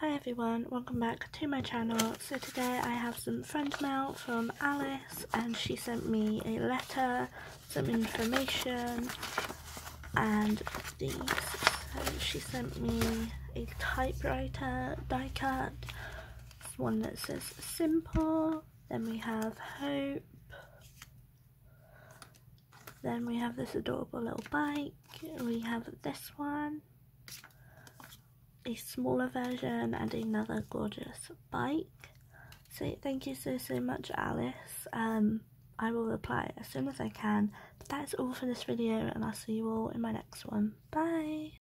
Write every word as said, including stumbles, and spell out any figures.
Hi everyone, welcome back to my channel. So today I have some friend mail from Alice, and she sent me a letter, some information, and these. So she sent me a typewriter die cut, one that says simple, then we have hope, then we have this adorable little bike, we have this one, a smaller version, and another gorgeous bike. So thank you so so much, Alice. um I will reply as soon as I can. But that's all for this video, and I'll see you all in my next one. Bye.